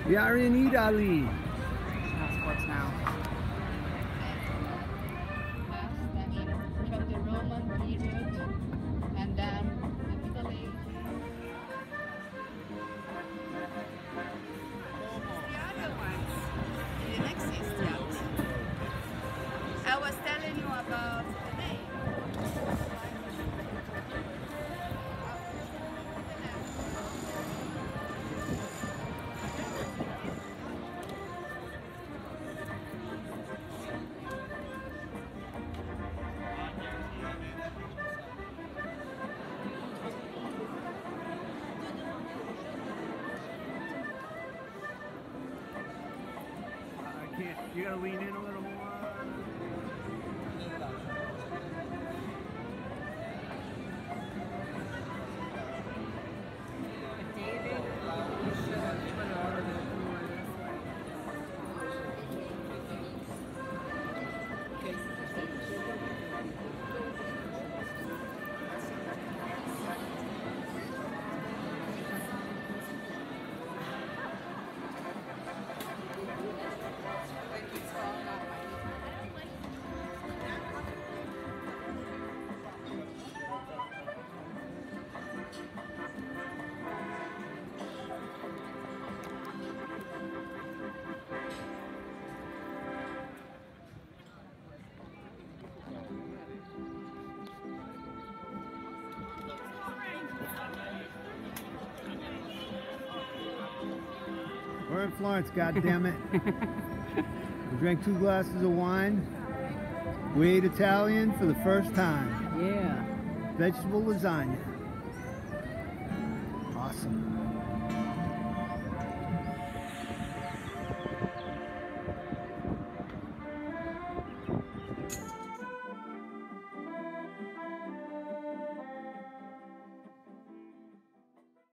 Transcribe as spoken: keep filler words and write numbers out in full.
We are in Italy. Passports now. From the Roman period, and then Italy. The other ones didn't exist yet. I was telling you about the name. You gotta lean in a little more. David, you should have put a little bit more this way. We're in Florence, goddammit. We drank two glasses of wine. We ate Italian for the first time. Yeah. Vegetable lasagna. Awesome.